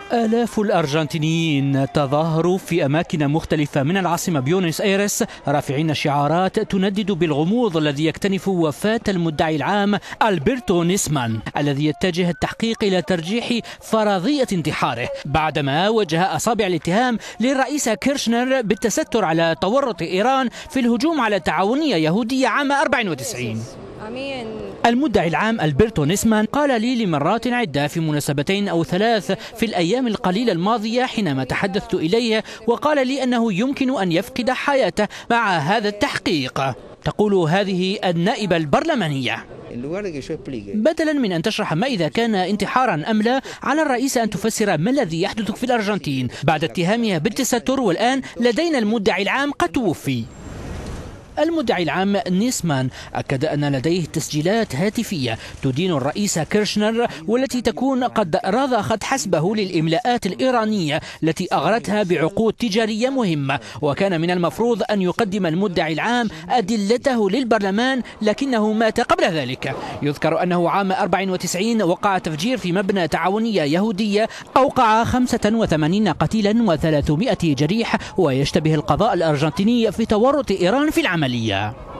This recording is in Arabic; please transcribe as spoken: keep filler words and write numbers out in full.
آلاف الأرجنتينيين تظاهروا في أماكن مختلفة من العاصمة بيونس آيرس رافعين شعارات تندد بالغموض الذي يكتنف وفاة المدعي العام ألبرتو نيسمان الذي يتجه التحقيق إلى ترجيح فرضية انتحاره بعدما وجه أصابع الاتهام للرئيس كيرشنر بالتستر على تورط إيران في الهجوم على تعاونية يهودية عام أربعة وتسعين. المدعي العام ألبرتو نيسمان قال لي لمرات عدة في مناسبتين أو ثلاث في الأيام القليلة الماضية حينما تحدثت إليه، وقال لي أنه يمكن أن يفقد حياته مع هذا التحقيق. تقول هذه النائبة البرلمانية: بدلا من أن تشرح ما إذا كان انتحارا أم لا، على الرئيس أن تفسر ما الذي يحدث في الأرجنتين بعد اتهامها بالتستر، والآن لدينا المدعي العام قد توفي. المدعي العام نيسمان أكد أن لديه تسجيلات هاتفية تدين الرئيس كيرشنر والتي تكون قد رضخت حسبه للإملاءات الإيرانية التي أغرتها بعقود تجارية مهمة، وكان من المفروض أن يقدم المدعي العام أدلته للبرلمان لكنه مات قبل ذلك. يذكر أنه عام أربعة وتسعين وقع تفجير في مبنى تعاونية يهودية أوقع خمسة وثمانين قتيلا وثلاثمائة جريح، ويشتبه القضاء الأرجنتيني في تورط إيران في العملية.